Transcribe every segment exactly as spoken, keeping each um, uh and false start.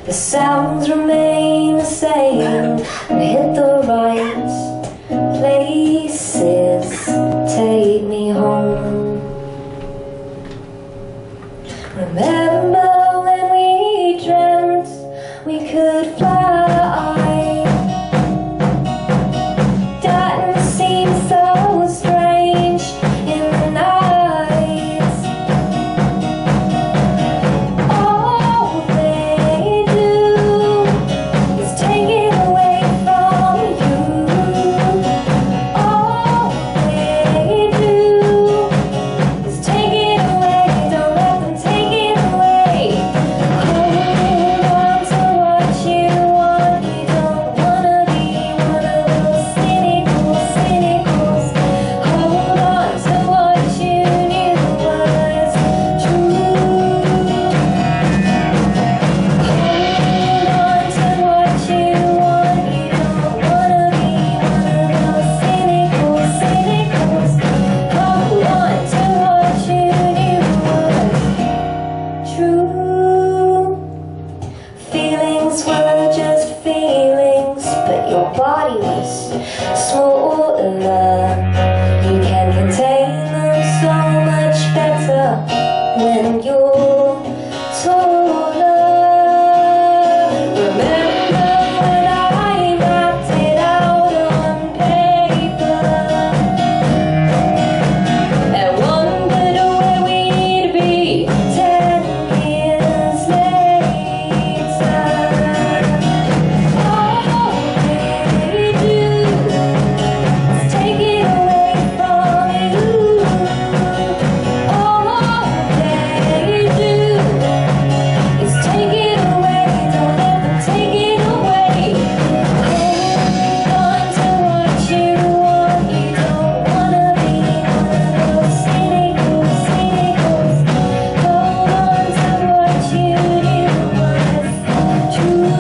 The sounds remain the same. We hit the right places. Take me home. Remember when we dreamt we could fly? Didn't seem so strange in the night. All they do is take it away from you. All they do is take it away. Don't let them take it away. Hold on to what you want. You don't wanna be one of those cynical cynicals. Hold on to what you knew was true. Hold on to what you want. You don't wanna be one of those cynical cynicals. Hold on to what you knew was true. Feelings were just feelings, but your body was smaller. You can contain them so much better when you're taller. Remember when I mapped it out on paper and wondered where we'd be ten years later? All they do is take it away from you. All they do is take it away. Don't let them take it away. Hold on to what you want. You don't wanna be one of those cynical cynicals. Hold on to what you knew was true.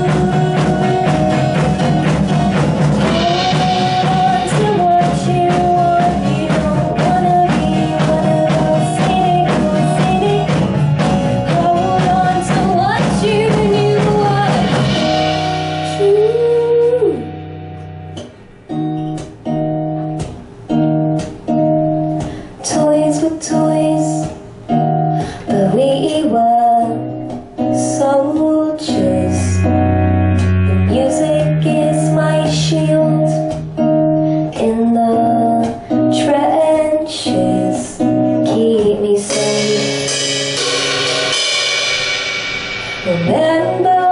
Hold on to what you want. You don't wanna be one of those cynical cynicals. Hold on to what you knew was true. Toys were toys, but we were soldiers. The music is my shield in the trenches. Keep me safe. Remember